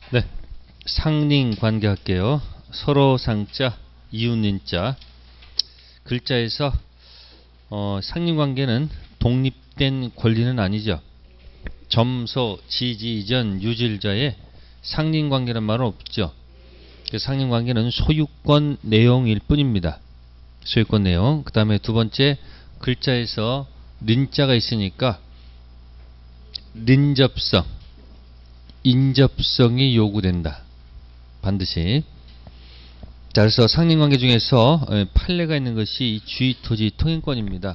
네, 상링 관계 할게요. 서로 상자, 이웃인자. 글자에서 상링 관계는 독립된 권리는 아니죠. 점소, 지지, 이전, 유질자에 상링 관계란 말은 없죠. 그 상링 관계는 소유권 내용일 뿐입니다. 소유권 내용. 그 다음에 두 번째, 글자에서 린자가 있으니까 린접성, 인접성이 요구된다. 반드시. 자, 그래서 상린관계 중에서 판례가 있는 것이 주의 토지 통행권입니다.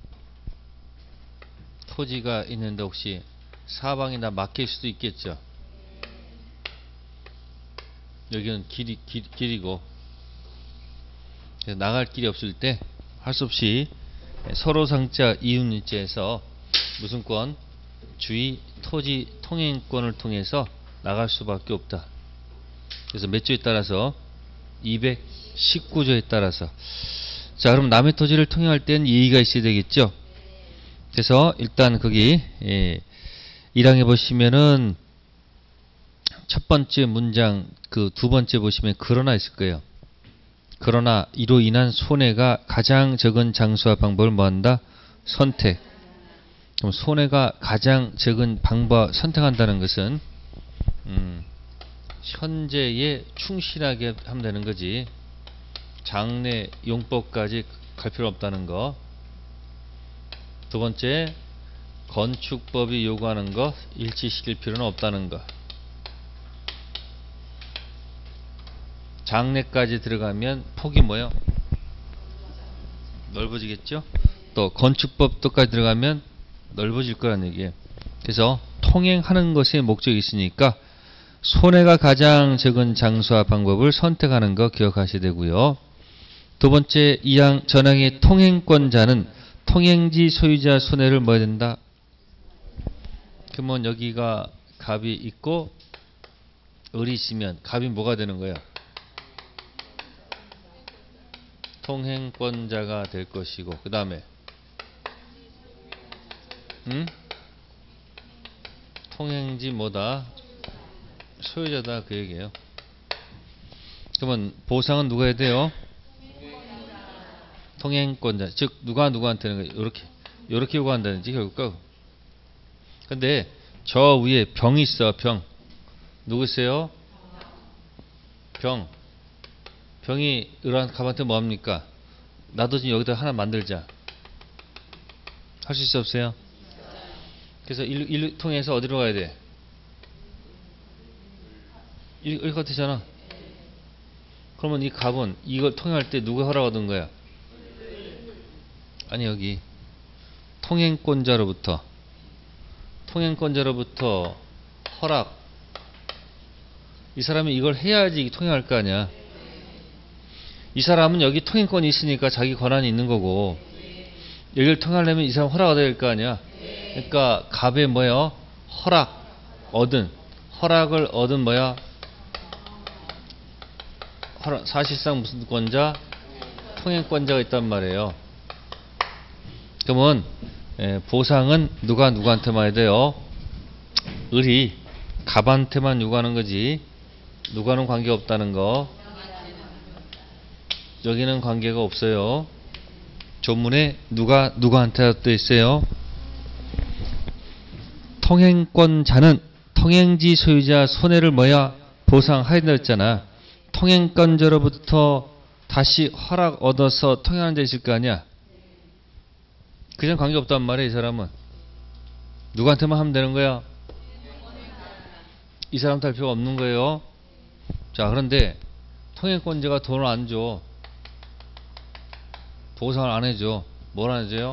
토지가 있는데 혹시 사방이나 막힐 수도 있겠죠. 여기는 길이고 나갈 길이 없을 때 할 수 없이 서로 상자 이웃일자에서 무슨 권? 주의 토지 통행권을 통해서 나갈 수밖에 없다. 그래서 몇 조에 따라서 219조에 따라서. 자, 그럼 남의 토지를 통행할 때는 예의가 있어야 되겠죠. 그래서 일단 거기 1항에 보시면은 첫 번째 문장 그 두 번째 보시면 그러나 있을 거예요. 그러나 이로 인한 손해가 가장 적은 장소와 방법을 뭐한다? 선택. 그럼 손해가 가장 적은 방법 선택한다는 것은 현재에 충실하게 하면 되는 거지. 장래 용법까지 갈 필요 없다는 거. 두 번째, 건축법이 요구하는 거 일치시킬 필요는 없다는 거. 장래까지 들어가면 폭이 뭐요? 넓어지겠죠? 또 건축법도까지 들어가면 넓어질 거란 얘기예요. 그래서 통행하는 것에 목적이 있으니까 손해가 가장 적은 장소와 방법을 선택하는 거 기억하셔야 되고요. 두 번째, 이항 전항의 통행권자는 통행지 소유자 손해를 뭐 해야 된다? 그러면 여기가 갑이 있고 을이 있으면 갑이 뭐가 되는 거야? 통행권자가 될 것이고, 그 다음에 통행지 뭐다? 소유자다, 그 얘기예요. 그러면 보상은 누가 해야 돼요? 통행권자. 즉 누가 누구한테는 요렇게 요구한다든지 결국. 근데 저 위에 병이 있어. 병 누구세요? 병이 을한 갑한테 뭐합니까? 나도 지금 여기다 하나 만들자. 할 수 있어 없어요? 그래서 일 통해서 어디로 가야 돼? 일 같으잖아. 그러면 이 갑은 이걸 통행할 때 누가 허락 얻은 거야? 아니, 여기 통행권자로부터 허락. 이 사람이 이걸 해야지 통행할 거 아니야. 이 사람은 여기 통행권이 있으니까 자기 권한이 있는 거고, 여기를 통행하려면 이 사람 허락 얻어야 될 거 아니야. 그러니까 갑의 뭐야? 허락을 얻은 뭐야? 사실상 무슨 권자? 통행권자가 있단 말이에요. 그러면 보상은 누가 누구한테만 해야 돼요? 을이 갑한테만 요구하는 거지 누구와는 관계가 없다는 거. 여기는 관계가 없어요. 조문에 누가 누구한테 또 있어요? 통행권자는 통행지 소유자 손해를 뭐야? 보상하야 된다 했잖아. 통행권자로부터 다시 허락 얻어서 통행하는 데 있을 거 아니야. 그냥 관계없단 말이야. 이 사람은 누구한테만 하면 되는 거야. 이 사람한테 할 필요가 없는 거예요. 자, 그런데 통행권자가 돈을 안 줘. 보상을 안 해줘. 뭘 안 해줘요?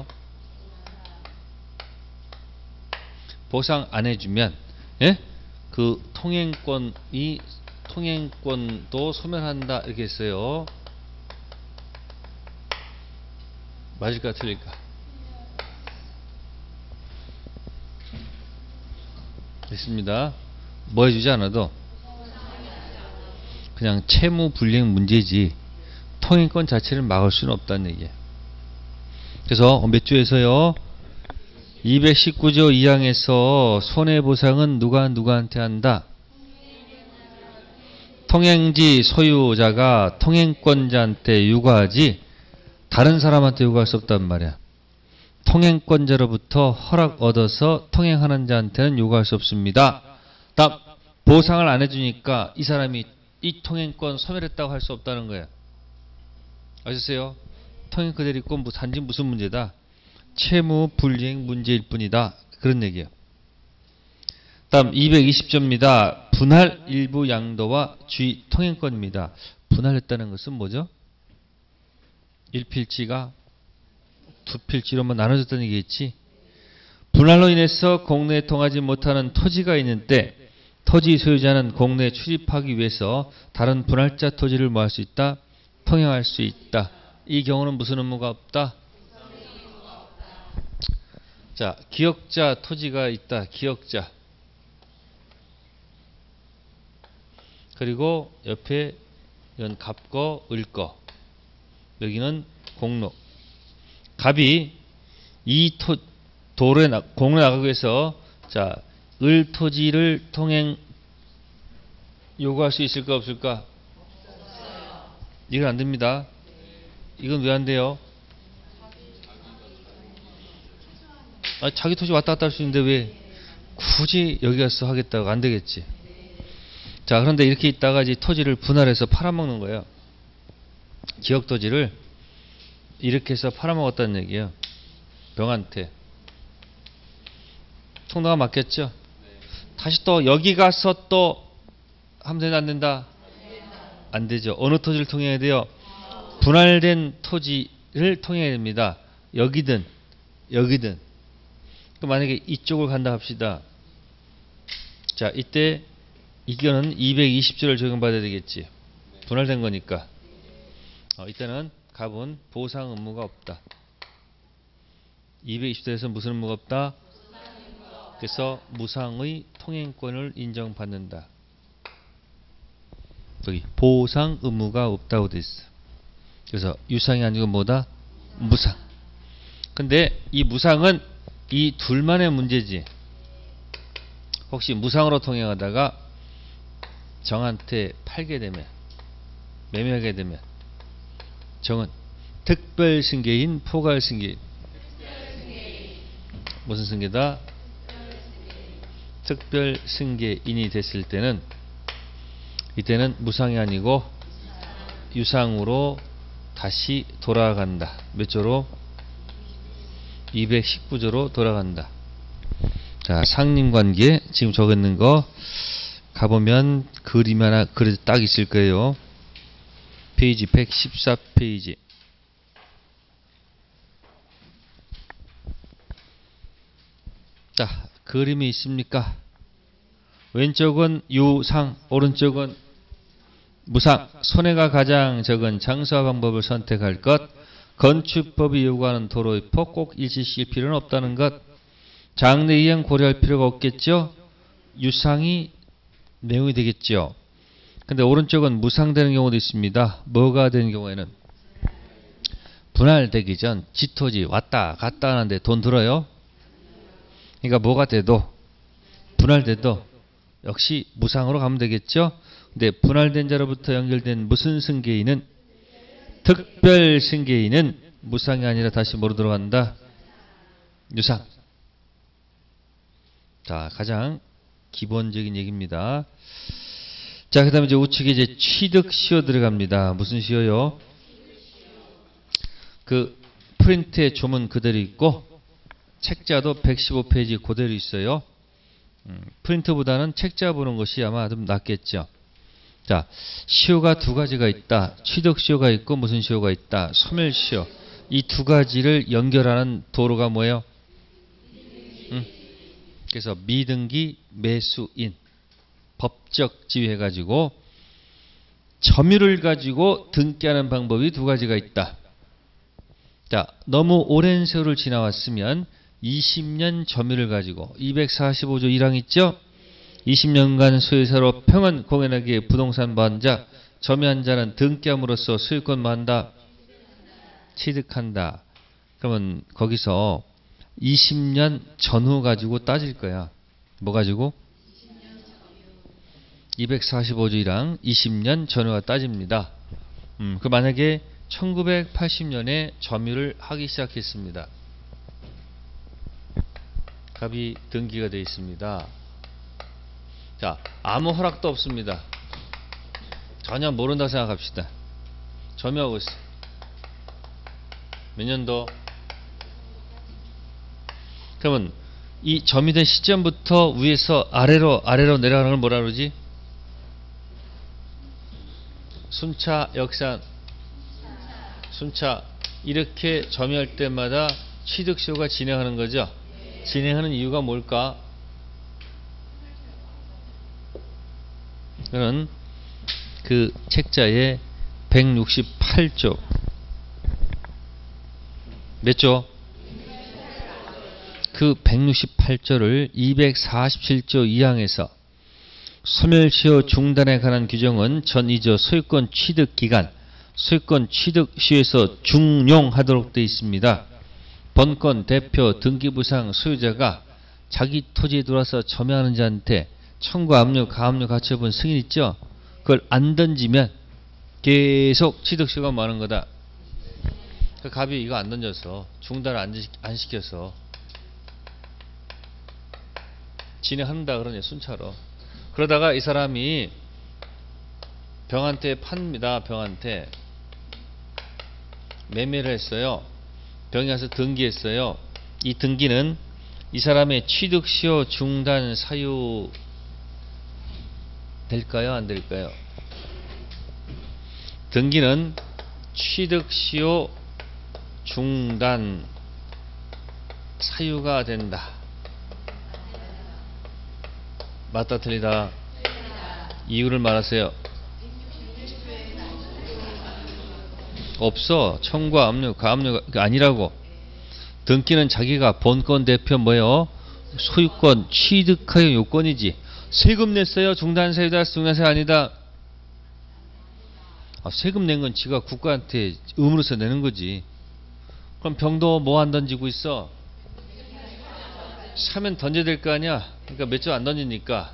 보상 안 해주면 그 통행권도 소멸한다 이렇게 했어요. 맞을까 틀릴까? 됐습니다. 뭐 해주지 않아도 그냥 채무 불이행 문제지 통행권 자체를 막을 수는 없다는 얘기예요. 그래서 몇 조에서요? 219조 2항에서 손해보상은 누가 누구한테 한다? 통행지 소유자가 통행권자한테 요구하지 다른 사람한테 요구할 수 없단 말이야. 통행권자로부터 허락 얻어서 통행하는 자한테는 요구할 수 없습니다. 다음, 보상을 안 해주니까 이 사람이 이 통행권 소멸했다고 할 수 없다는 거야. 아셨어요? 통행 그대로 있고 단지 무슨 문제다? 채무 불이행 문제일 뿐이다. 그런 얘기예요. 다음 220조입니다. 분할 일부 양도와 주의 통행권입니다. 분할했다는 것은 뭐죠? 1필지가 2필지로만 나눠졌다는 얘기겠지. 분할로 인해서 공내에 통하지 못하는 토지가 있는데 토지 소유자는 공내에 출입하기 위해서 다른 분할자 토지를 뭐 할 수 있다? 통행할 수 있다. 이 경우는 무슨 의무가 없다? 자, 기역자 토지가 있다. 기역자. 그리고 옆에 이런 갑거, 을거. 여기는 공로. 갑이 이 공로에 나가기 위해서 자, 을 토지를 통행 요구할 수 있을까 없을까? 없어요. 이건 안 됩니다. 이건 왜 안 돼요? 자기 토지 왔다 갔다 할 수 있는데 왜 굳이 여기 가서 하겠다고 안 되겠지. 자, 그런데 이렇게 있다가 이제 토지를 분할해서 팔아먹는 거예요. 기역 토지를 이렇게 해서 팔아먹었다는 얘기예요. 병한테. 통로가 맞겠죠? 다시 또 여기 가서 또 하면 되나 안 된다? 안 되죠. 어느 토지를 통해야 돼요? 분할된 토지를 통해야 됩니다. 여기든 여기든. 만약에 이쪽을 간다 합시다. 자, 이때 이거는 220조를 적용받아야 되겠지. 분할된 거니까. 이때는 갑은 보상 의무가 없다. 220조에서 무슨 의무가 없다? 그래서 무상의 통행권을 인정받는다. 여기 보상 의무가 없다고 돼 있어. 그래서 유상이 아니고 뭐다? 무상. 근데 이 무상은 이 둘만의 문제지. 혹시 무상으로 통행하다가 정한테 팔게 되면, 매매하게 되면 정은 특별 승계인, 포괄 승계인. 무슨 승계다? 특별 승계인이 됐을 때는 이때는 무상이 아니고 유상으로 다시 돌아간다. 몇 조로? 219조로 돌아간다. 자, 상림관계 지금 적었는 거 가보면 그림 하나 그래도 딱 있을 거예요. 페이지 114페이지. 자, 그림이 있습니까? 왼쪽은 유상, 오른쪽은 무상. 손해가 가장 적은 장소와 방법을 선택할 것. 건축법이 요구하는 도로의 폭 꼭 일치시킬 필요는 없다는 것. 장래 이행 고려할 필요가 없겠죠. 유상이 내용이 되겠죠. 근데 오른쪽은 무상되는 경우도 있습니다. 뭐가 되는 경우에는 분할되기 전 지토지 왔다 갔다 하는데 돈 들어요. 그러니까 뭐가 돼도 분할돼도 역시 무상으로 가면 되겠죠. 근데 분할된 자로부터 연결된 무슨 승계인은 특별 승계인은 무상이 아니라 다시 뭐로 들어간다? 유상. 자, 가장 기본적인 얘기입니다. 자, 그 다음에 이제 우측에 이제 취득시효 들어갑니다. 무슨 시효요? 그 프린트의 조문 그대로 있고 책자도 115페이지 그대로 있어요. 프린트보다는 책자 보는 것이 아마 좀 낫겠죠. 자, 시효가 두 가지가 있다. 취득시효가 있고 무슨 시효가 있다? 소멸시효. 이 두 가지를 연결하는 도로가 뭐예요? 그래서 미등기 매수인 법적 지위해가지고 점유를 가지고 등기하는 방법이 두 가지가 있다. 자, 너무 오랜 세월을 지나왔으면 20년 점유를 가지고 245조 1항 있죠? 20년간 소유사로 평은 공연하기에 부동산 보한자, 점유한 자는 등기함으로써 소유권 뭐한다? 취득한다. 그러면 거기서 20년 전후 가지고 따질 거야. 뭐 가지고? 245조 1항 20년 전후가 따집니다. 그 만약에 1980년에 점유를 하기 시작했습니다. 갑이 등기가 되어 있습니다. 자, 아무 허락도 없습니다. 전혀 모른다고 생각합시다. 점유하고 있어요. 몇 년도? 그러면 이 점유된 시점부터 위에서 아래로 내려가는 걸 뭐라 그러지? 순차, 역산. 순차. 이렇게 점유할 때마다 취득시효가 진행하는 거죠. 진행하는 이유가 뭘까? 그는 그 책자에 168조 몇 조? 그 168조를 247조 2항에서 소멸시효 중단에 관한 규정은 전 2조 소유권 취득 기간, 소유권 취득 시효에서 중용하도록 되어 있습니다. 번권, 대표, 등기부상 소유자가 자기 토지에 들어와서 점유하는 자한테 청구, 압류, 가압류, 가처분 승인 있죠? 그걸 안 던지면 계속 취득시효가 많은 거다. 그 갑이 이거 안 던져서 중단을 안 시켜서 진행한다 그러네, 순차로. 그러다가 이 사람이 병한테 팝니다. 병한테 매매를 했어요. 병이 가서 등기했어요. 이 등기는 이 사람의 취득시효 중단 사유 될까요? 안 될까요? 등기는 취득시효 중단 사유가 된다. 맞다 틀리다? 이유를 말하세요. 없어. 청구, 압류, 가압류가 아니라고. 등기는 자기가 본권, 대표 뭐예요? 소유권 취득하여 요건이지. 세금 냈어요. 중단 사유다. 중단 사유 아니다. 세금 낸 건 지가 국가한테 의무로서 내는 거지. 그럼 병도 뭐 안 던지고 있어? 사면 던져야 될 거 아니야. 그러니까 몇 조 안 던지니까.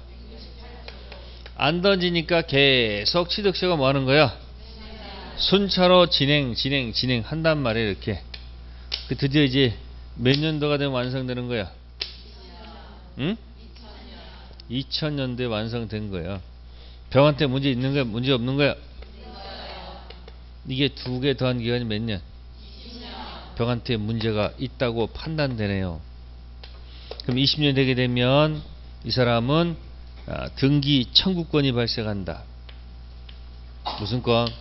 안 던지니까 계속 취득시효가 뭐 하는 거야? 순차로 진행 한단 말이야. 이렇게. 드디어 이제 몇 년도가 되면 완성되는 거야? 응? 2000년도에 완성된 거야. 병한테 문제 있는 거야? 문제 없는 거야? 이게 두 개 더한 기간이 몇 년? 병한테 문제가 있다고 판단되네요. 그럼 20년 되게 되면 이 사람은 등기 청구권이 발생한다. 무슨 권?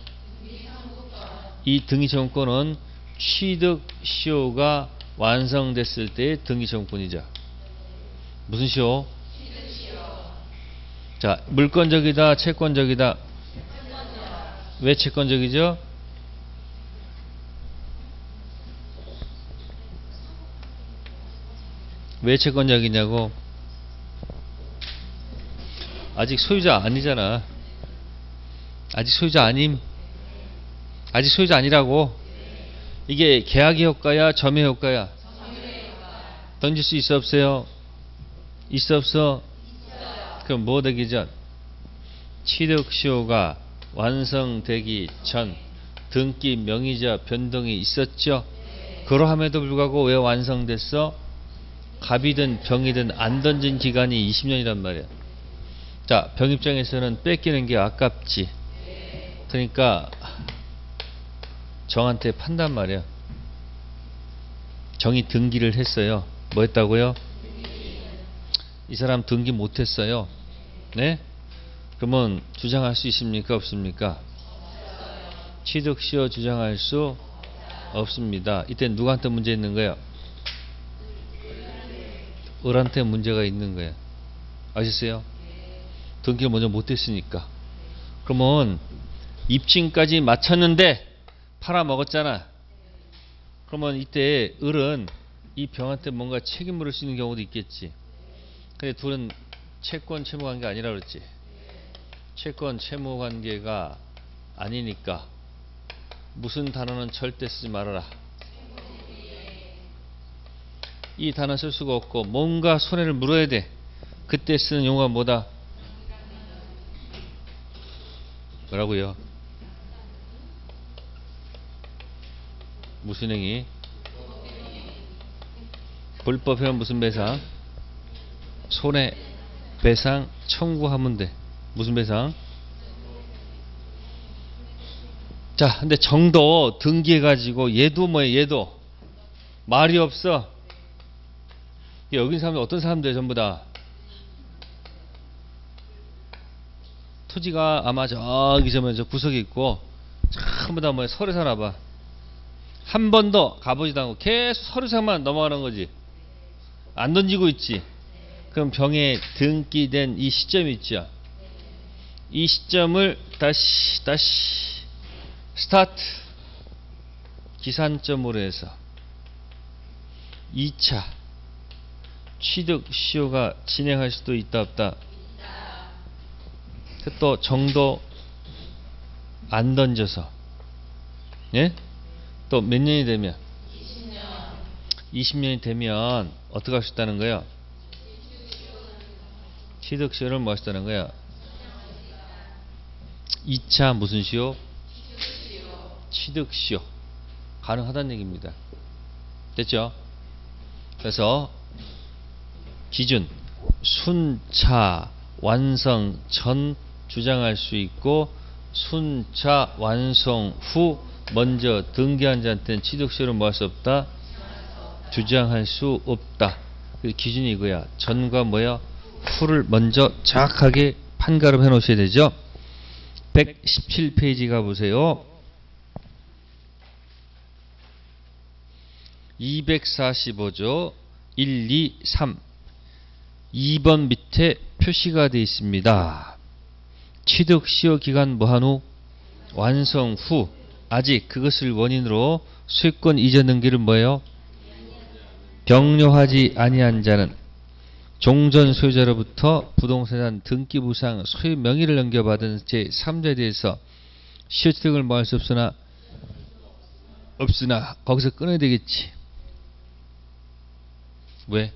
이 등기 청구권은 취득시효가 완성됐을 때의 등기 청구권이죠. 무슨 시효? 자, 물권적이다, 채권적이다. 왜 채권적이죠? 왜 채권적이냐고? 아직 소유자 아니잖아. 아직 소유자 아님. 아직 소유자 아니라고. 이게 계약의 효과야, 점유의 효과야? 던질 수 있어 없어요? 있어 없어? 그럼 뭐 되기 전? 취득시효가 완성되기 전 등기 명의자 변동이 있었죠. 그러함에도 불구하고 왜 완성됐어? 갑이든 병이든 안 던진 기간이 20년이란 말이야. 자, 병 입장에서는 뺏기는 게 아깝지. 그러니까 정한테 판단 말이야. 정이 등기를 했어요. 뭐 했다고요? 이 사람 등기 못했어요. 네? 그러면 주장할 수 있습니까? 없습니까? 취득시효 주장할 수 없습니다. 이때 누구한테 문제 있는 거예요? 을한테 문제가 있는 거예요. 아셨어요? 등기를 먼저 못했으니까. 그러면 입증까지 마쳤는데 팔아먹었잖아. 그러면 이때 을은 이 병한테 뭔가 책임 물을 수 있는 경우도 있겠지. 근데 둘은 채권 채무 관계가 아니라 그랬지. 채권 채무 관계가 아니니까 무슨 단어는 절대 쓰지 말아라. 이 단어 쓸 수가 없고 뭔가 손해를 물어야 돼. 그때 쓰는 용어가 뭐다? 뭐라고요? 무슨 행위? 불법행위 무슨 배상? 손해배상 청구하면 돼. 무슨 배상? 자, 근데 정도 등기해가지고 얘도 뭐예요? 얘도 말이 없어. 여기 사람들 어떤 사람들 전부 다 토지가 아마 저기 저 구석에 있고 전부 다 뭐 서류 사나 봐. 한 번도 가보지도 않고 계속 서류상만 넘어가는 거지. 안 던지고 있지. 그럼 병에 등기된 이 시점이 있죠. 이 시점을 다시 스타트 기산점으로 해서 2차 취득 시효가 진행할 수도 있다 없다. 또 정도 안 던져서 예? 또 몇 년이 되면 20년이 되면 어떻게 할 수 있다는 거예요? 취득 시효를 뭐 하시다는 거예요? 2차 무슨 시효? 취득 시효 가능하다는 얘기입니다. 됐죠? 그래서 기준 순차 완성 전 주장할 수 있고 순차 완성 후 먼저 등기한 자한테는 취득 시효를 뭐 할 수 없다? 주장할 수 없다. 그 기준이 이거야. 전과 뭐야? 후를 먼저 정확하게 판가름 해 놓으셔야 되죠. 117페이지 가보세요. 245조 1, 2, 3 2번 밑에 표시가 되어 있습니다. 취득 시효 기간 뭐한 후? 완성 후 아직 그것을 원인으로 소유권 이전 등기를 뭐예요? 격려하지 아니한 자는 종전 소유자로부터 부동산 등기 부상 소유 명의를 넘겨받은 제3자에 대해서 시효 취득을 뭐 할 수 없으나 거기서 끊어야 되겠지. 왜?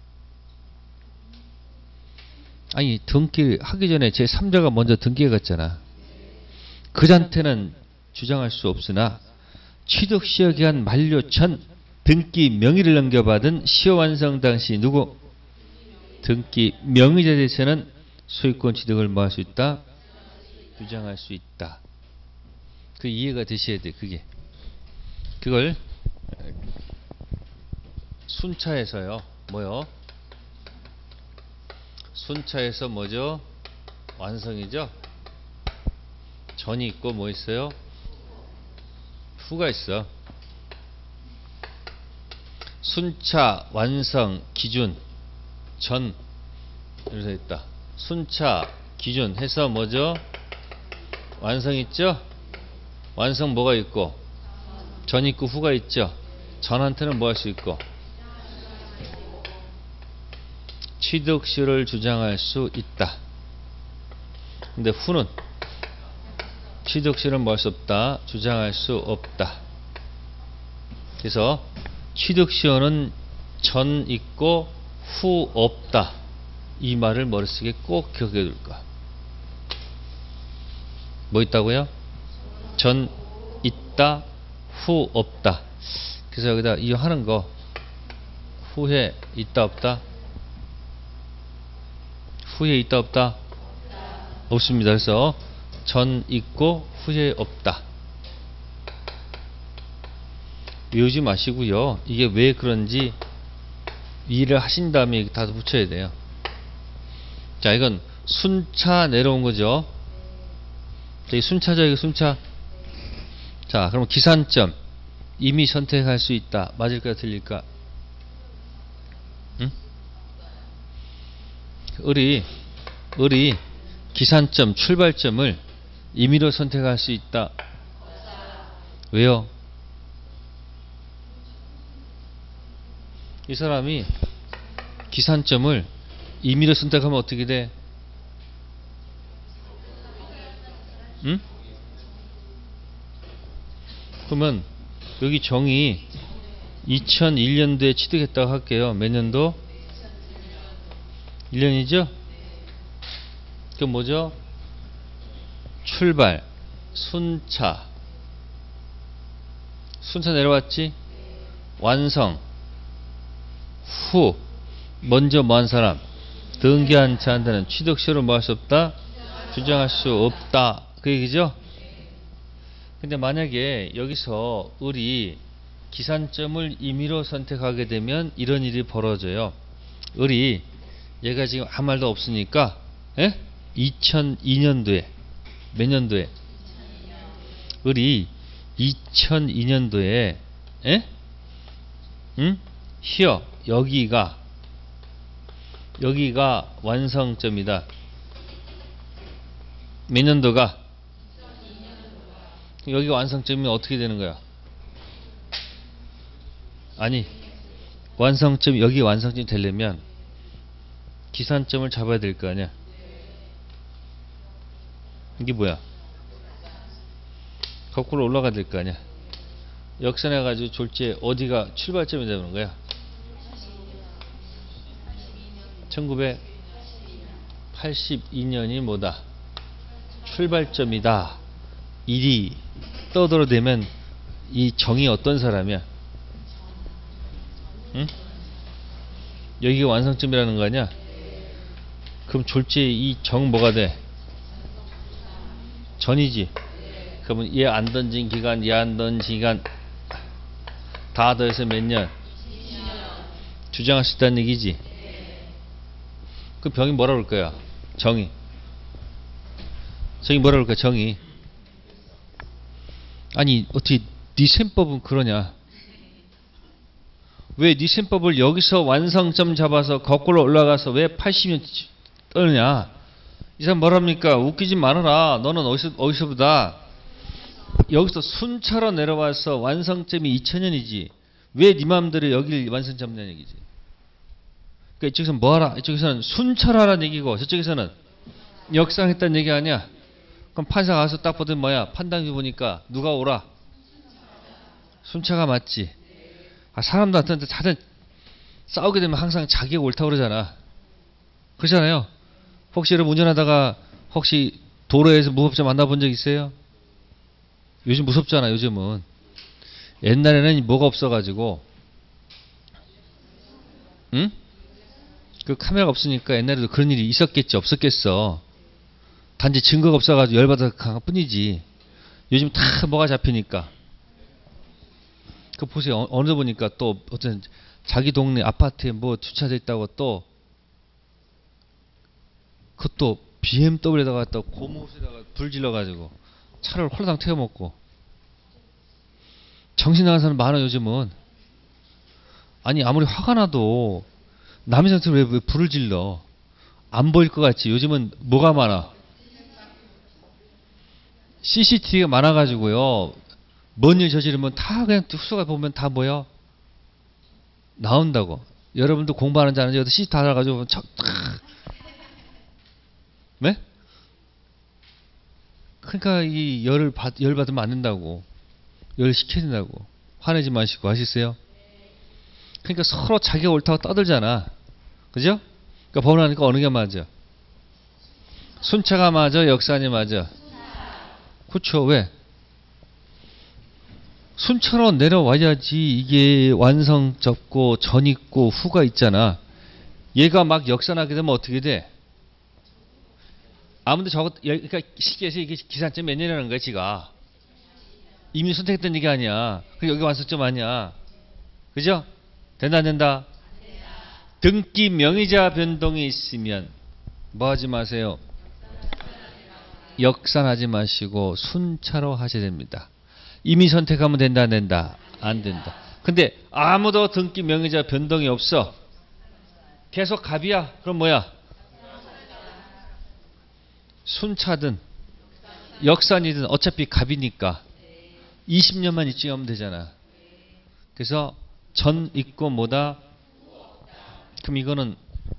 아니 등기 하기 전에 제3자가 먼저 등기해 갔잖아. 그자한테는 주장할 수 없으나 취득 시효 기간 만료 전 등기 명의를 넘겨받은 시효 완성 당시 누구? 등기 명의자에 대해서는 소유권 취득을 뭐 할 수 있다? 주장할 수 있다. 그 이해가 되셔야 돼. 그걸 순차에서요. 뭐요? 순차에서 뭐죠? 완성이죠? 전이 있고 뭐 있어요? 후가 있어. 순차 완성 기준 전 이렇게 있다. 순차 기준 해서 뭐죠? 완성 있죠? 완성 뭐가 있고? 전 있고 후가 있죠? 전한테는 뭐 할 수 있고? 취득 시효를 주장할 수 있다. 근데 후는 취득 시효는 뭐 할 수 없다? 주장할 수 없다. 그래서 취득 시효는 전 있고 후 없다. 이 말을 머릿속에 꼭 기억해 둘 거야. 뭐 있다고요? 전 있다, 후 없다. 그래서 여기다 이 하는 거 후에 있다 없다? 후에 있다 없다? 없습니다. 그래서 전 있고 후에 없다. 외우지 마시고요. 이게 왜 그런지 이해를 하신 다음에 다 붙여야 돼요. 자, 이건 순차 내려온 거죠. 이 순차죠, 이거 순차. 자, 그럼 기산점 이미 선택할 수 있다. 맞을까, 틀릴까? 응? 을이 기산점, 출발점을 임의로 선택할 수 있다. 왜요? 이 사람이 기산점을 임의로 선택하면 어떻게 돼? 응? 그러면 여기 정이 2001년도에 취득했다고 할게요. 몇 년도? 1년이죠? 그럼 뭐죠? 출발, 순차. 순차 내려왔지? 완성, 후, 먼저 뭐 한 사람, 등기한 자한테는 취득시효를 뭐 할 수 없다? 주장할 수 없다. 그 얘기죠? 근데 만약에 여기서 을이 기산점을 임의로 선택하게 되면 이런 일이 벌어져요. 을이 얘가 지금 아무 말도 없으니까 2002년도에 몇 년도에? 을이 2002년도에 here 여기가 완성점이다. 몇 년도가? 여기가 완성점이면 어떻게 되는 거야? 아니, 여기 완성점이 되려면 기산점을 잡아야 될 거 아니야. 이게 뭐야? 거꾸로 올라가야 될 거 아니야. 역산해가지고 졸지에 어디가 출발점이 되는 거야? 1982년이 뭐다? 출발점이다. 일이 떠들어대면 이 정이 어떤 사람이야? 응? 여기가 완성점이라는 거 아니야? 그럼 졸지에 이 정 뭐가 돼? 전이지. 그러면 얘 안 던진 기간, 얘 안 던진 기간 다 더해서 몇 년? 주장할 수 있다는 얘기지. 그 병이 뭐라 그럴 거야? 정이 뭐라 그럴 거야? 정이. 아니 어떻게 네 셈법은 그러냐? 왜 네 셈법을 여기서 완성점 잡아서 거꾸로 올라가서 왜 80년 떠느냐? 이 사람 뭐랍니까? 웃기지 말아라. 너는 어디서보다 여기서 순차로 내려와서 완성점이 2000년이지. 왜 네 마음대로 여기를 완성 잡느냐는 얘기지. 그러니까 이쪽에서는 뭐하라? 이쪽에서는 순차로 하라는 얘기고 저쪽에서는 역상했다는 얘기 아니야. 그럼 판사 가서 딱 보더니 뭐야? 판단기 보니까 누가 오라? 순차가 맞지. 사람들한테 다들 싸우게 되면 항상 자기가 옳다고 그러잖아. 그러잖아요. 혹시 여러분 운전하다가 혹시 도로에서 무법자 만나본 적 있어요? 요즘 무섭잖아. 요즘은. 옛날에는 뭐가 없어가지고 응? 그 카메라가 없으니까 옛날에도 그런 일이 있었겠지 없었겠어. 단지 증거가 없어가지고 열받아서 간 뿐이지. 요즘 다 뭐가 잡히니까. 그 보세요. 어느 데 보니까 또 어떤 자기 동네 아파트에 뭐 주차돼 있다고 또 그것도 BMW에다가 또 고무줄에다가 불 질러가지고 차를 홀랑 태워먹고. 정신 나간 사람 많아 요즘은. 아니 아무리 화가 나도 남의 상태로 왜 불을 질러? 안 보일 것 같지. 요즘은 뭐가 많아? CCTV가 많아가지고요. 뭔 일 저지르면 다 그냥 흡수가 보면 다 뭐야? 나온다고. 여러분도 공부하는 줄 아는지 여기다 CCTV 다 달아가지고 네? 그러니까 이 열 받으면 안 된다고. 열 시켜야 된다고. 화내지 마시고 하시세요. 그러니까 서로 자기가 옳다고 떠들잖아. 그죠? 그러니까 법원하니까 어느 게 맞아? 순차가 맞아? 역산이 맞아? 그렇죠. 왜? 순차로 내려와야지 이게 완성 접고 전 있고 후가 있잖아. 얘가 막 역산하게 되면 어떻게 돼? 아무데 그러니까 쉽게 해서 이게 기산점 몇 년이라는 거야, 지가. 이미 선택했던 얘기 아니야. 그리고 여기 완성점 아니야. 그죠? 된다, 안 된다? 등기 명의자 변동이 있으면 뭐 하지 마세요? 역산하지 마시고 순차로 하셔야 됩니다. 이미 선택하면 된다, 안 된다? 안 된다. 근데 아무도 등기 명의자 변동이 없어. 계속 갑이야. 그럼 뭐야? 순차든 역산이든 어차피 갑이니까 20년만 일찍 하면 되잖아. 그래서 전 있고 뭐다? 그럼 이거는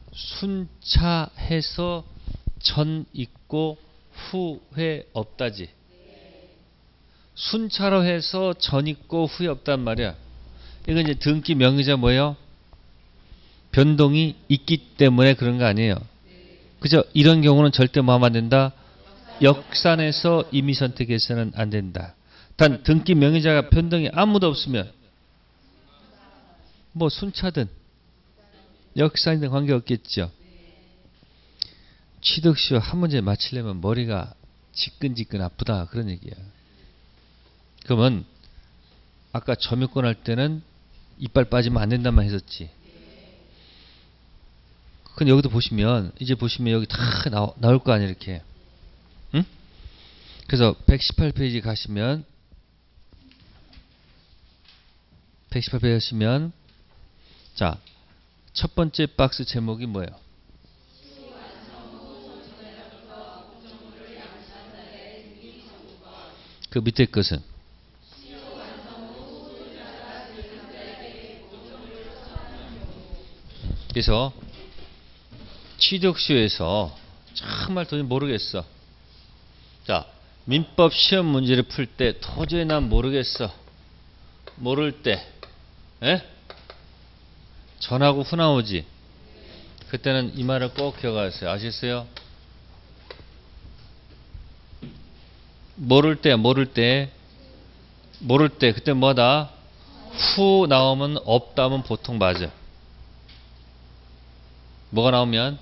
순차해서 전 있고 후회 없다지. 순차로 해서 전 있고 후회 없단 말이야. 이건 이제 등기 명의자 뭐예요? 변동이 있기 때문에 그런 거 아니에요. 그죠? 이런 경우는 절대 뭐 하면 안 된다? 역산해서 임의 선택해서는 안 된다. 단 등기 명의자가 변동이 아무도 없으면 뭐 순차든 역산이든 관계없겠죠. 취득시효 한 문제 맞히려면 머리가 지끈지끈 아프다 그런 얘기야. 그러면 아까 점유권 할 때는 이빨 빠지면 안 된다만 했었지. 근데 여기도 보시면 이제 보시면 여기 다 나올 거 아니야 이렇게. 응? 그래서 118페이지 가시면 118페이지 가시면 자, 첫 번째 박스 제목이 뭐예요? 그 밑에 것은 그래서 취득시효에서 정말 도저히 모르겠어. 자, 민법 시험 문제를 풀 때 도저히 난 모르겠어. 모를 때 에? 전하고 후 나오지. 그때는 이 말을 꼭 기억하세요. 아시겠어요? 모를 때 그때 뭐다? 후 나오면 없다 하면 보통 맞아. 뭐가 나오면?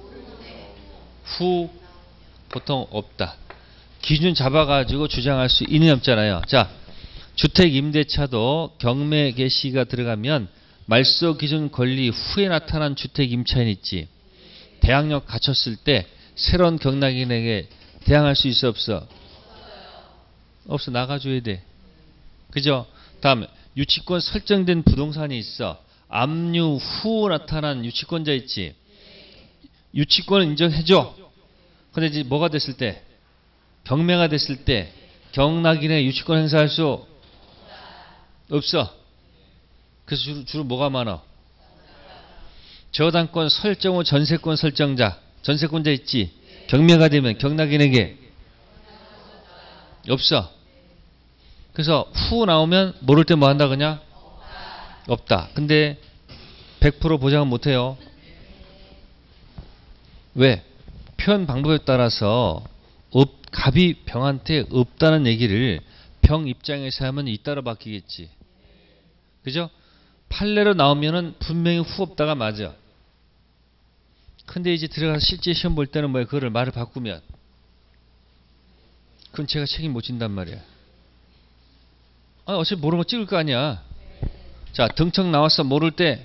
후 보통 없다. 기준 잡아가지고 주장할 수 있는 없잖아요. 자, 주택임대차도 경매 개시가 들어가면 말소 기준 권리 후에 나타난 주택임차인 있지. 대항력 갖췄을 때 새로운 경락인에게 대항할 수 있어 없어? 없어. 나가줘야 돼. 그죠? 다음 유치권 설정된 부동산이 있어. 압류 후 나타난 유치권자 있지. 유치권을 인정해줘. 근데 이제 뭐가 됐을 때? 경매가 됐을 때 경락인의 유치권 행사할 수 없어. 그래서 주로 뭐가 많아? 저당권 설정 후 전세권 설정자, 전세권자 있지. 경매가 되면 경락인에게 없어. 그래서 후 나오면 모를 때 뭐 한다 그냥? 없다. 근데 100% 보장은 못해요. 왜? 표현 방법에 따라서 갑이 병한테 없다는 얘기를 병 입장에서 하면 있다로 바뀌겠지. 그죠? 판례로 나오면은 분명히 후 없다가 맞아. 근데 이제 들어가서 실제 시험 볼 때는 뭐야? 그거를 말을 바꾸면 그건 제가 책임 못 진단 말이야. 어차피 모르는 거 찍을 거 아니야. 자, 등청 나왔어. 모를 때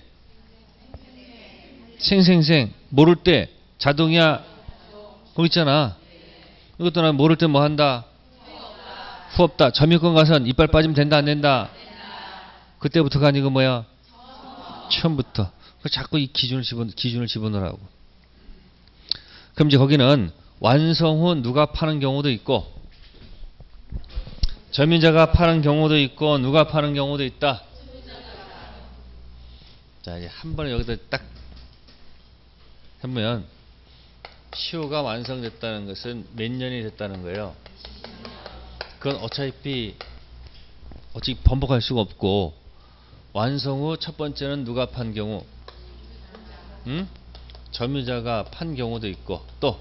생생생. 모를 때 자동이야. 거기 있잖아. 이것도 난 모를 때 뭐 한다? 후 없다. 점유권 가선 이빨 빠지면 된다 안 된다? 그때부터가 아니고 뭐야? 처음부터. 자꾸 이 기준을 집어넣으라고. 그럼 이제 거기는 완성 후 누가 파는 경우도 있고 점유자가 파는 경우도 있고 누가 파는 경우도 있다. 자, 이제 한 번에 여기다 딱 해보면 시효가 완성됐다는 것은 몇 년이 됐다는 거예요. 그건 어차피 번복할 수가 없고 완성 후 첫 번째는 누가 판 경우, 응? 점유자가 판 경우도 있고 또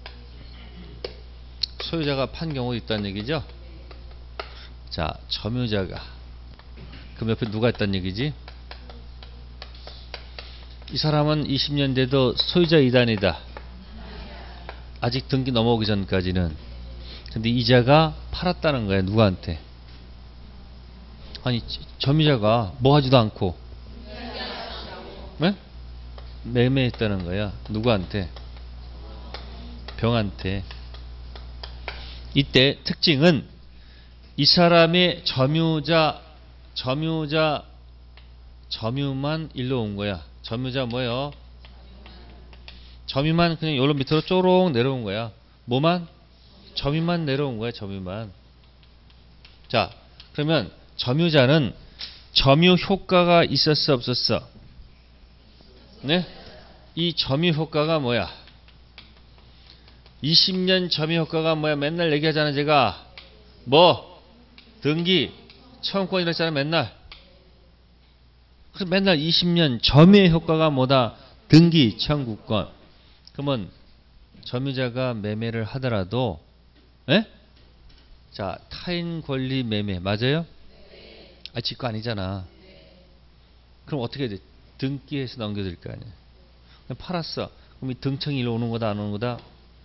소유자가 판 경우도 있다는 얘기죠. 자, 점유자가 그럼 옆에 누가 있다는 얘기지? 이 사람은 20년 돼도 소유자 이단이다. 아직 등기 넘어오기 전까지는. 근데 이자가 팔았다는 거야. 누구한테? 아니 점유자가 뭐 하지도 않고 네? 매매했다는 거야. 누구한테? 병한테. 이때 특징은 이 사람의 점유만 일로 온 거야. 점유자 뭐예요? 점유만 그냥 요런 밑으로 쪼록 내려온 거야. 뭐만? 점유만 내려온 거야. 점유만. 자, 그러면 점유자는 점유 효과가 있었어 없었어? 네? 이 점유 효과가 뭐야? 20년 점유 효과가 뭐야? 맨날 얘기하잖아 제가. 뭐? 등기 청구권이라 했잖아 맨날. 그래서 맨날 20년 점유의 효과가 뭐다? 등기 청구권. 그러면 점유자가 매매를 하더라도 예? 자, 타인 권리 매매 맞아요? 아, 지 거 아니잖아. 그럼 어떻게 해야 돼? 등기해서 넘겨드릴 거 아니야. 그냥 팔았어. 그럼 이 등청이 일로 오는 거다, 안 오는 거다?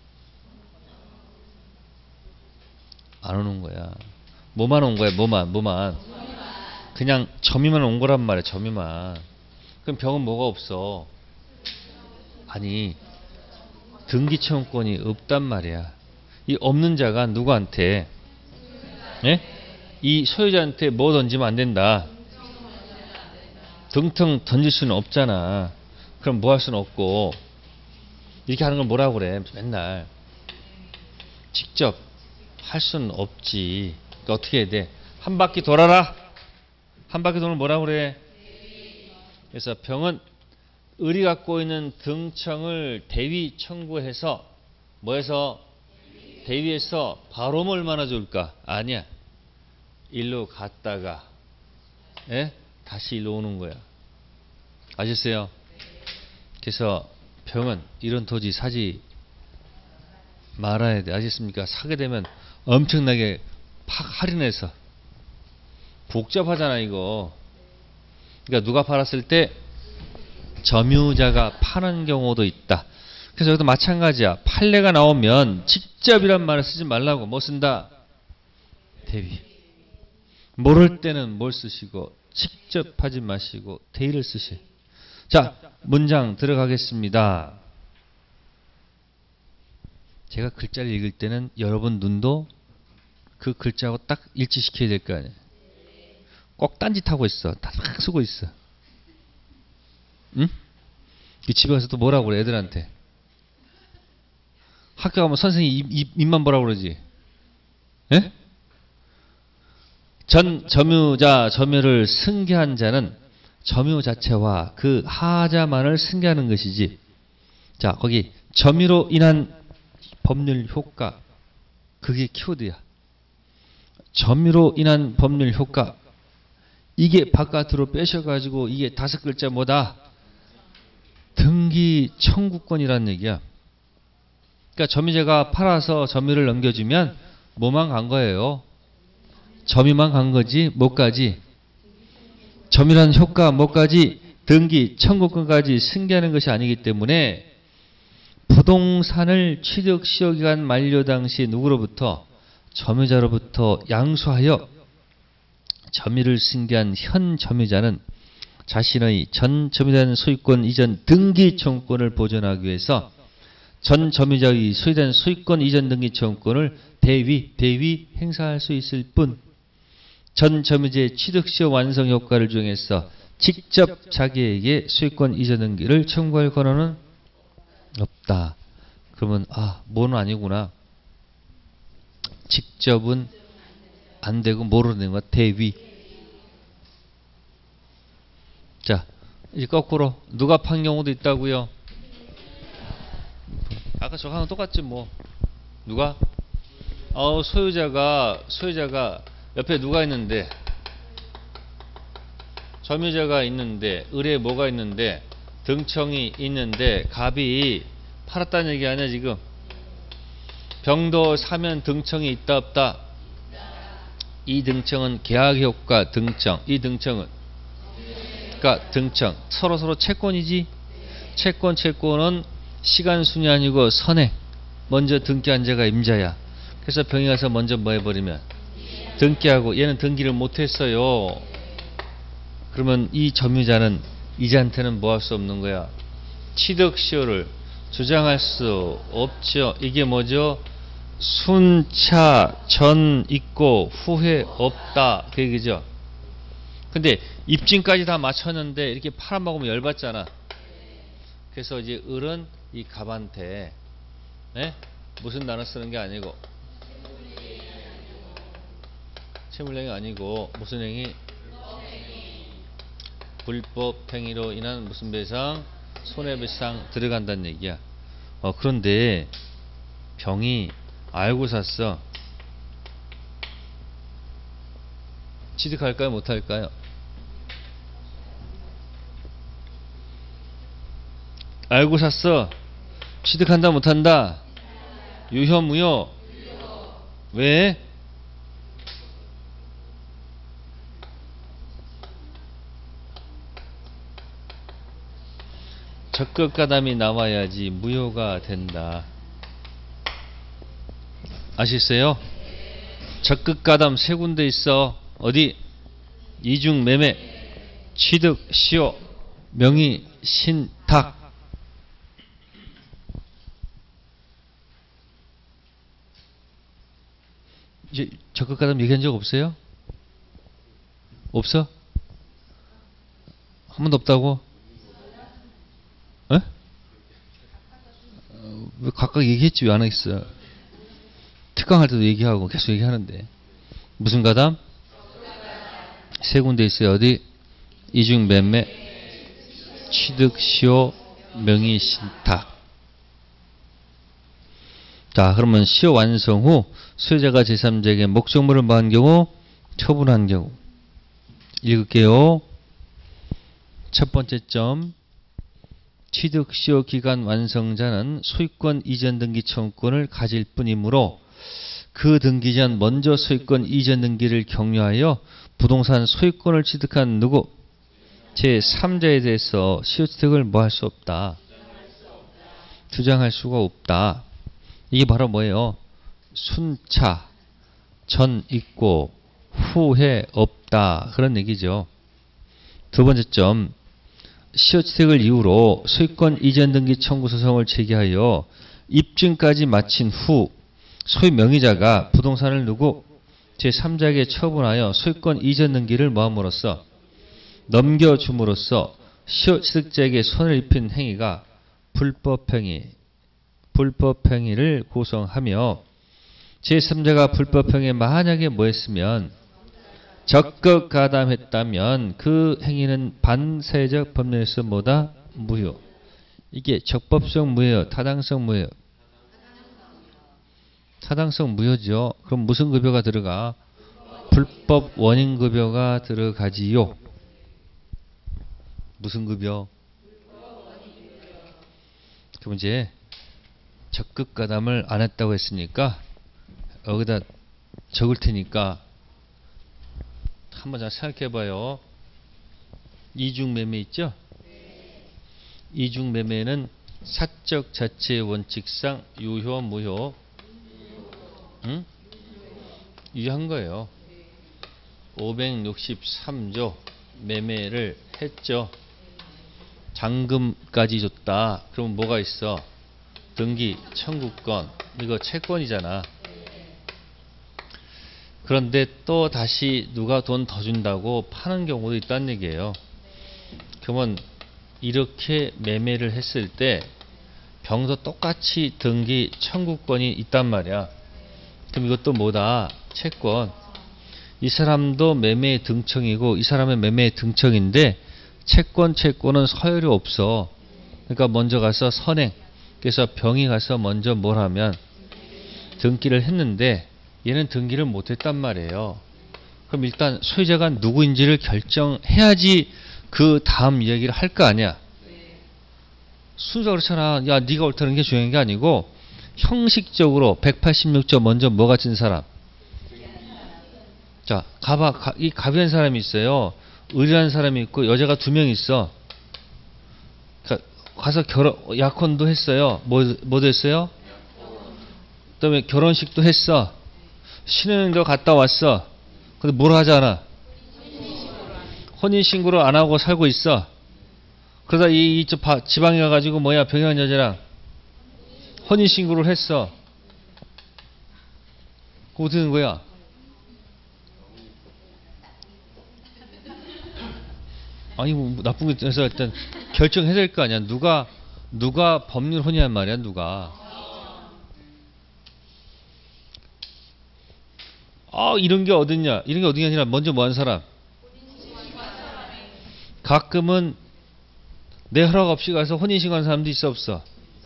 안 오는 거야. 뭐만 온 거야, 뭐만. 그냥 점유만 온 거란 말이야, 점유만. 그럼 병은 뭐가 없어? 아니, 등기 채용권이 없단 말이야. 이 없는 자가 누구한테? 예? 이 소유자한테 뭐 던지면 안 된다. 등등 던질 수는 없잖아. 그럼 뭐 할 수는 없고. 이렇게 하는 걸 뭐라고 그래? 맨날. 직접 할 수는 없지. 그러니까 어떻게 해야 돼? 한 바퀴 돌아라. 한 바퀴 돌면 뭐라고 그래? 그래서 병은 을이 갖고 있는 등청을 대위 청구해서 뭐해서? 대위에서 바로 오면 얼마나 좋을까? 아니야. 일로 갔다가 예? 다시 일로 오는 거야. 아셨어요? 그래서 병은 이런 토지 사지 말아야 돼. 아셨습니까? 사게 되면 엄청나게 팍 할인해서 복잡하잖아 이거. 그러니까 누가 팔았을 때 점유자가 파는 경우도 있다. 그래서 여기도 마찬가지야. 판례가 나오면 직접이란 말을 쓰지 말라고. 뭐 쓴다? 대위. 모를 때는 뭘 쓰시고 직접 하지 마시고 대위를 쓰시. 자, 문장 들어가겠습니다. 제가 글자를 읽을 때는 여러분 눈도 그 글자하고 딱 일치시켜야 될 거 아니에요. 꼭 딴짓하고 있어. 다 쓰고 있어. 응? 이 집에 가서 또 뭐라고 그래 애들한테. 학교 가면 선생님 입만 보라고 그러지. 예? 전 점유자 점유를 승계한 자는 점유 자체와 그 하자만을 승계하는 것이지. 자, 거기 점유로 인한 법률 효과, 그게 키워드야. 점유로 인한 법률 효과, 이게 바깥으로 빼셔가지고 이게 5글자 뭐다? 등기 청구권이라는 얘기야. 그러니까 점유자가 팔아서 점유를 넘겨주면 뭐만 간 거예요? 점유만 간 거지 뭐까지? 점유라는 효과 뭐까지? 등기 청구권까지 승계하는 것이 아니기 때문에 부동산을 취득 시효기간 만료 당시 누구로부터? 점유자로부터 양수하여 점유를 승계한 현 점유자는 자신의 전 점유된 소유권 이전 등기 청구권을 보존하기 위해서 전 점유자의 소유된 소유권 이전 등기 청구권을 대위 행사할 수 있을 뿐 전 점유자의 취득시효 완성 효과를 이용해서 직접 자기에게 소유권 이전 등기를 청구할 권한은 없다. 그러면 뭐는 아니구나. 직접은 안 되고 뭐로 되는 거야? 대위. 자, 이제 거꾸로 누가 판 경우도 있다고요? 아까 저거랑 똑같지 뭐. 누가? 소유자가 옆에 누가 있는데? 점유자가 있는데 을에 뭐가 있는데? 등청이 있는데 갑이 팔았다는 얘기 아니야 지금? 병도 사면 등청이 있다 없다? 이 등청은 계약효과 등청. 이 등청은 그러니까 등청 서로 채권이지. 채권은 시간순위 아니고 선행. 먼저 등기한 자가 임자야. 그래서 병이 가서 먼저 뭐 해버리면 등기하고 얘는 등기를 못했어요. 그러면 이 점유자는 이자한테는 뭐 할 수 없는 거야? 취득시효를 주장할 수 없죠. 이게 뭐죠? 순차 전 있고 후회 없다 그 얘기죠. 근데 입증까지 다 맞췄는데 이렇게 팔아먹으면 열받잖아. 그래서 이제 을은 이 갑한테 무슨 단어 쓰는 게 아니고 채물행위 아니고 무슨 행위? 불법 행위로 인한 무슨 배상? 손해배상 들어간다는 얘기야. 그런데 병이 알고 샀어. 취득할까요? 못할까요? 알고 샀어. 취득한다 못한다? 유효 무효? 왜? 적극가담이 나와야지 무효가 된다. 아시겠어요? 적극가담 세 군데 있어. 어디? 이중매매, 취득, 시효, 명의, 신탁. 이제 적극가담 얘기한 적 없어요? 없어? 한 번도 없다고? 에? 왜 각각 얘기했지 왜 안 하겠어? 특강할 때도 얘기하고 계속 얘기하는데. 무슨 가담? 세 군데 있어요. 어디? 이중매매, 취득, 시효, 명의, 신탁. 자, 그러면 시효 완성 후 수요자가 제3자에게 목적물을 뭐한 경우? 처분한 경우. 읽을게요. 첫 번째 점. 취득 시효 기간 완성자는 소유권 이전 등기 청구권을 가질 뿐이므로 그 등기 전 먼저 소유권 이전 등기를 격려하여 부동산 소유권을 취득한 누구? 제3자에 대해서 시효 취득을 뭐 할 수 없다. 주장할 수가 없다. 이게 바로 뭐예요? 순차, 전 있고 후에 없다. 그런 얘기죠. 두 번째 점. 시효 취득을 이유로 소유권 이전 등기 청구 소송을 제기하여 입증까지 마친 후 소유 명의자가 부동산을 누구? 제3자에게 처분하여 소유권 이전 등기를 뭐함으로써? 넘겨줌으로써 시효 취득자에게 손을 입힌 행위가 불법행위를 구성하며 제3자가 불법행위에 만약에 뭐했으면 적극 가담했다면 그 행위는 반사회적 법률에서 뭐다? 무효. 이게 적법성 무효, 타당성 무효. 타당성 무효죠. 그럼 무슨 급여가 들어가? 불법 원인 급여가 들어가지요. 무슨 급여? 그럼 이제 적극 가담을 안 했다고 했으니까 여기다 적을 테니까 한번 잘 생각해봐요. 이중매매 있죠? 이중매매는 사적 자체의 원칙상 유효 무효? 응? 유효한 거예요. 563조 매매를 했죠. 잔금까지 줬다. 그럼 뭐가 있어? 등기, 청구권, 이거 채권이잖아. 그런데 또 다시 누가 돈 더 준다고 파는 경우도 있다는 얘기예요. 그러면 이렇게 매매를 했을 때 병도 똑같이 등기, 청구권이 있단 말이야. 그럼 이것도 뭐다? 채권. 이 사람도 매매의 등청이고 이 사람의 매매의 등청인데 채권은 서열이 없어. 그러니까 먼저 가서 선행. 그래서 병이 가서 먼저 뭘 하면 등기를 했는데 얘는 등기를 못했단 말이에요. 그럼 일단 소유자가 누구인지를 결정해야지 그 다음 이야기를 할 거 아니야. 순서가 그렇잖아. 야, 네가 옳다는 게 중요한 게 아니고 형식적으로 186조 먼저 뭐 가진 사람? 자, 이 갑이라는 사람이 있어요. 을이라는 사람이 있고 여자가 2명 있어. 가서 약혼도 했어요. 뭐도 했어요? 그 다음에 결혼식도 했어. 신혼여행도 갔다 왔어. 근데 뭘 하지 않아? 혼인신고를 안 하고 살고 있어. 그러다 지방에 가가지고 병이한 여자랑 혼인신고를 했어. 그거 어떻게 된 거야? 아니, 뭐 나쁜 게 있어서 일단 결정해야 될 거 아니야. 누가 법률 혼이란 말이야, 누가. 이런 게 어딨냐? 이런 게 어딘 게 아니라 먼저 뭐 한 사람? 가끔은 내 허락 없이 가서 혼인신고한 사람도 있어, 없어?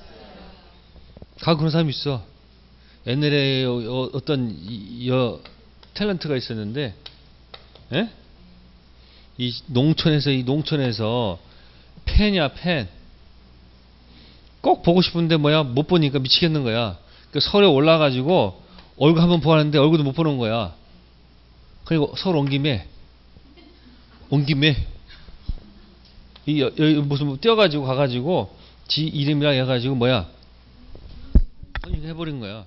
가끔 그런 사람이 있어. 옛날에 어떤 탤런트가 있었는데, 에? 이 농촌에서 팬이야, 팬. 꼭 보고 싶은데 못 보니까 미치겠는 거야. 그 서울에 올라가지고 얼굴 한번 보았는데 얼굴도 못 보는 거야. 그리고 서울 온 김에 여기 무슨 뛰어가지고 가가지고 지 이름이랑 해가지고 뭐야 해버린 거야.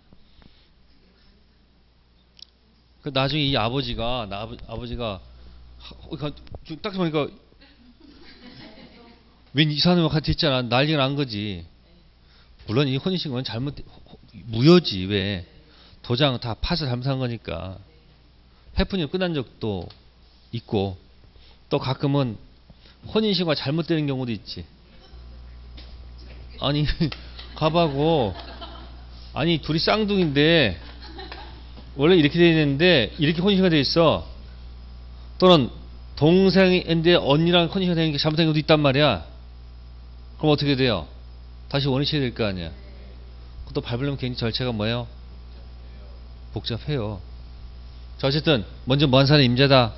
그 나중에 이 아버지가 딱 보니까 웬 이상한 놈 같이 있잖아. 난리가 난 거지. 물론 이 혼인신고는 무효지. 왜? 도장 다 파서 잘못한 거니까. 해프닝 끝난 적도 있고, 또 가끔은 혼인신고가 잘못되는 경우도 있지. 아니 가봐고 아니 둘이 쌍둥이인데 원래 이렇게 돼 있는데 이렇게 혼인신고가 돼 있어. 또는 동생인데 언니랑 혼인신고가 되는 게 잘못된 경우도 있단 말이야. 그럼 어떻게 돼요? 다시 원위치해야 될 거 아니야. 그것도 밟으려면 괜히 절차가 뭐예요? 복잡해요. 자, 어쨌든 먼저 뭐한 사람이 임자다.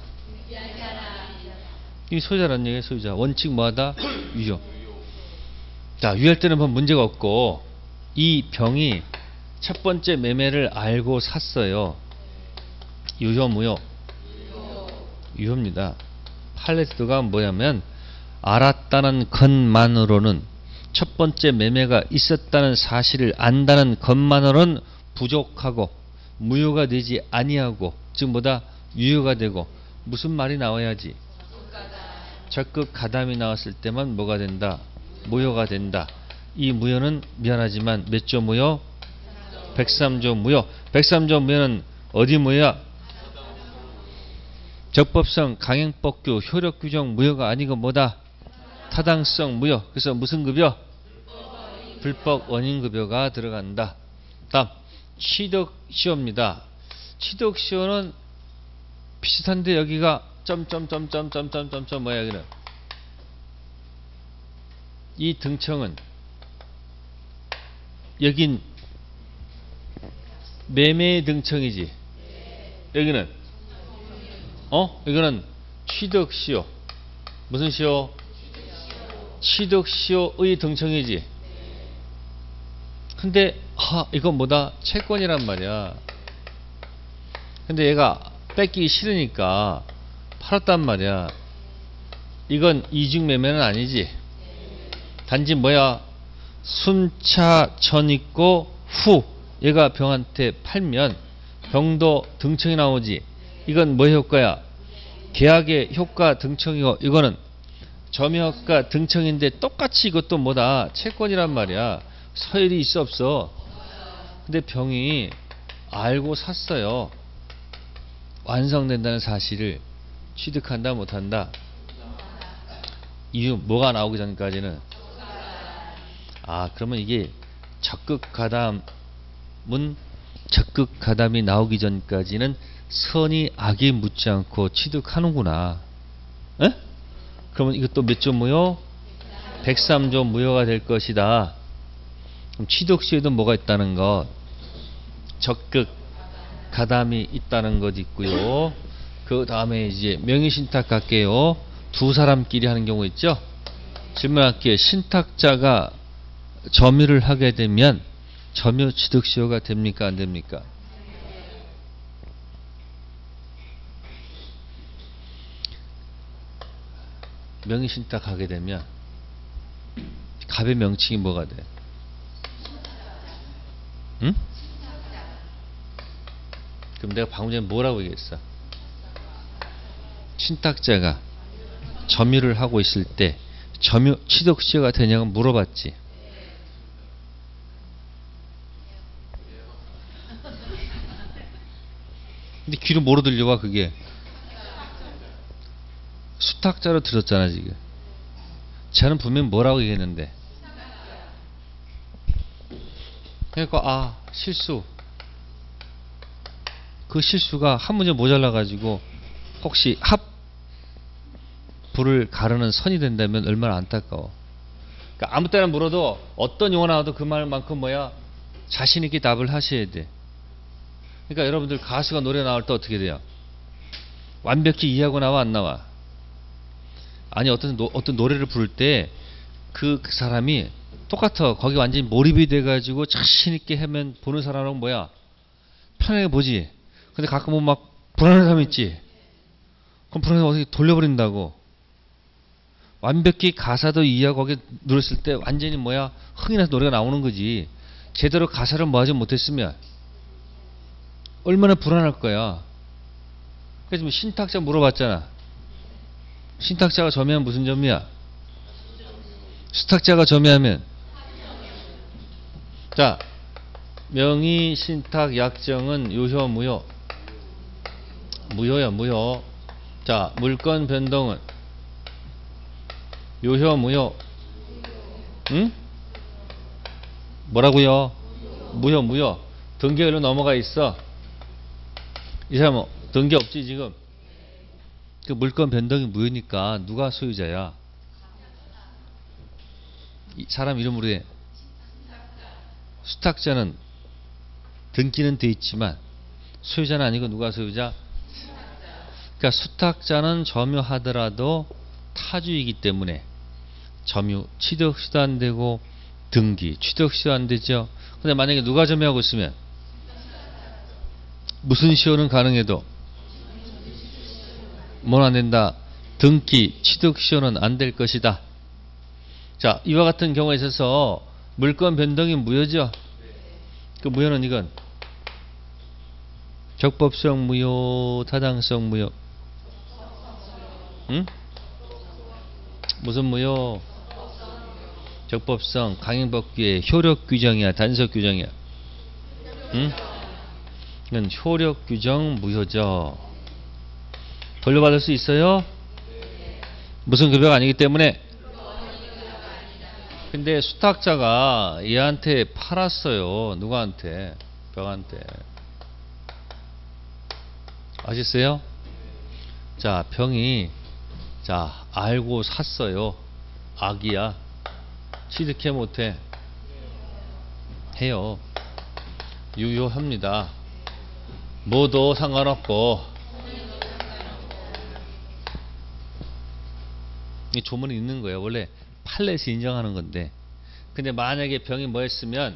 이미 소유자라는 얘기예요. 소유자. 원칙 뭐하다? 유효. 자, 유효할 때는 뭐 문제가 없고 이 병이 첫 번째 매매를 알고 샀어요. 유효 무효? 유효입니다. 팔레트가 뭐냐면 알았다는 것만으로는 첫 번째 매매가 있었다는 사실을 안다는 것만으로는 부족하고 무효가 되지 아니하고 즉 뭐다? 유효가 되고 무슨 말이 나와야지? 적극 가담이 나왔을 때만 뭐가 된다? 무효가 된다. 이 무효는 미안하지만 몇 조 무효? 103조 무효. 103조 무효는 어디 무효야? 적법성, 강행법규, 효력규정 무효가 아니고 뭐다? 타당성 무효. 그래서 무슨 급여? 불법 원인급여가 들어간다. 다음 취득시효입니다. 취득시효는 비슷한데 여기가 점점점점점점점 뭐야 여기는? 이 등청은 여긴 매매 등청이지. 여기는 이거는 취득시효. 무슨 시효? 취득시효의 등청이지. 근데 이건 뭐다? 채권이란 말이야. 근데 얘가 뺏기기 싫으니까 팔았단 말이야. 이건 이중매매는 아니지. 단지 뭐야? 순차 전 있고 후 얘가 병한테 팔면 병도 등청이 나오지. 이건 뭐 효과야? 계약의 효과 등청이고 이거는 점유효과 등청인데 똑같이 이것도 뭐다? 채권이란 말이야. 서열이 있어 없어? 근데 병이 알고 샀어요. 완성된다는 사실을 취득한다 못한다? 이유 뭐가 나오기 전까지는 그러면 이게 적극 가담이 나오기 전까지는 선이 악이 묻지 않고 취득하는구나. 에? 그러면 이것도 몇 조 무효? 103조 무효가 될 것이다. 그럼 취득시에도 뭐가 있다는 것? 적극 가담이 있다는 것 있고요. 그 다음에 이제 명의신탁 갈게요. 두 사람끼리 하는 경우 있죠. 질문할게요. 신탁자가 점유를 하게 되면 점유 취득시효가 됩니까 안 됩니까? 명의신탁 하게 되면 갑의 명칭이 뭐가 돼? 응? 그럼 내가 방금 전에 뭐라고 얘기했어? 신탁자가 점유를 하고 있을 때 점유 취득시효가 되냐고 물어봤지. 근데 귀로 뭐로 들려와 그게? 수탁자로 들었잖아 지금. 저는 분명히 뭐라고 얘기했는데. 그러니까 실수. 그 실수가 한 문제 모자라가지고 혹시 합부를 가르는 선이 된다면 얼마나 안타까워. 그러니까 아무 때나 물어도 어떤 용어 나와도 그 말만큼 뭐야? 자신 있게 답을 하셔야 돼. 그러니까 여러분들 가수가 노래 나올 때 어떻게 돼요? 완벽히 이해하고 나와 안 나와? 아니 어떤 노래를 부를 때 그 사람이 똑같아. 거기 완전히 몰입이 돼가지고 자신 있게 하면 보는 사람은 뭐야? 편하게 보지. 근데 가끔 보면 막 불안한 사람 있지. 그럼 불안해 어떻게 돌려버린다고. 완벽히 가사도 이해하고 거기에 누렸을 때 완전히 뭐야 흥이 나서 노래가 나오는 거지. 제대로 가사를 뭐하지 못했으면 얼마나 불안할 거야. 그래서 신탁자 물어봤잖아. 신탁자가 점이하면 무슨 점이야? 수탁자가 점이하면 자 명의 신탁 약정은 유효 무효? 무효야 무효. 자 물건 변동은 유효 무효? 응? 뭐라고요? 무효 무효. 등기일로 넘어가 있어. 이 사람은 등기 없지 지금. 그 물건 변동이 무효니까 누가 소유자야? 이 사람 이름으로 해. 수탁자는 등기는 돼 있지만 소유자는 아니고 누가 소유자? 그러니까 수탁자는 점유하더라도 타주이기 때문에 점유 취득시도 안 되고 등기 취득시도 안 되죠. 근데 만약에 누가 점유하고 있으면 무슨 시효는 가능해도 뭘 안 된다? 등기 취득 시효는 안 될 것이다. 자 이와 같은 경우에 있어서 물건 변동이 무효죠. 그 무효는 이건 적법성 무효 타당성 무효. 응? 무슨 무효? 적법성 강행법규의 효력 규정이야 단속 규정이야? 응? 이건 효력 규정 무효죠. 돌려받을 수 있어요? 무슨 급여가 아니기 때문에. 근데 수탁자가 얘한테 팔았어요. 누구한테? 병한테. 아셨어요? 자 병이 자 알고 샀어요. 악이야. 취득해 못해? 해요. 유효합니다. 뭐도 상관없고. 이 조문이 있는 거예요. 원래 판례에서 인정하는 건데. 근데 만약에 병이 뭐 했으면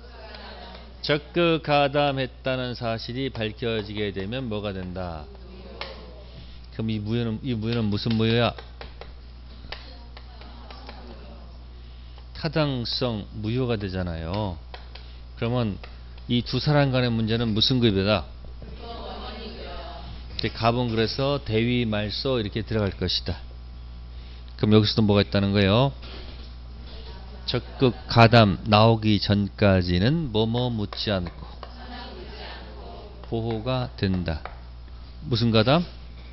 적극 가담했다는 사실이 밝혀지게 되면 뭐가 된다? 그럼 이 무효는 무슨 무효야? 타당성 무효가 되잖아요. 그러면 이 두 사람 간의 문제는 무슨 급여다? 갑은 그래서 대위 말소 이렇게 들어갈 것이다. 그럼 여기서도 뭐가 있다는 거예요? 적극 가담 나오기 전까지는 뭐뭐 묻지 않고 보호가 된다. 무슨 가담?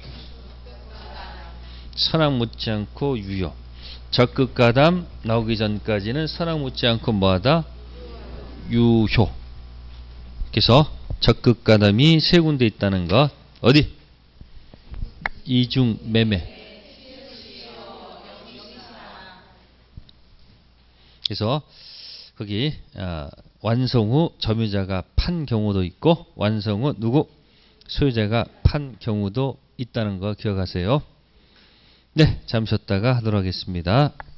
선악 묻지 않고 유효. 적극 가담 나오기 전까지는 선악 묻지 않고 뭐하다? 유효. 그래서 적극 가담이 세 군데 있다는 것. 어디? 이중 매매. 그래서 거기 완성 후 점유자가 판 경우도 있고 완성 후 누구? 소유자가 판 경우도 있다는 거 기억하세요. 네, 잠시 쉬었다가 하도록 하겠습니다.